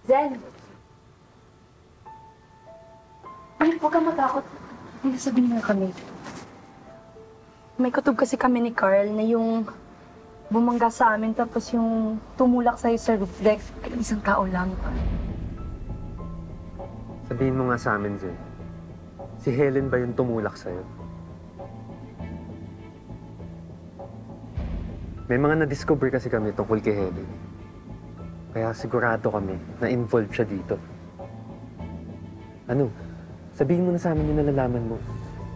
Zen! Ay, huwag kang matakot. Hindi sabihin na kami. May kutob kasi kami ni Carl na yung bumangga sa amin tapos yung tumulak sa'yo sa roof deck. Isang tao lang. Sabihin mo nga sa amin, Zen. Si Helen ba yung tumulak sa'yo? May mga na-discover kasi kami tungkol kay Helen. Kaya sigurado kami na involved siya dito. Ano? Sabihin mo na sa amin yung nalalaman mo.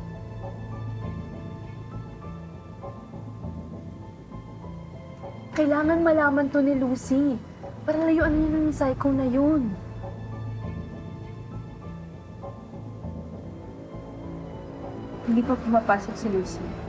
Kailangan malaman to ni Lucy. Para layuan niya ng psycho na yun. Hindi pa pumapasok si Lucy.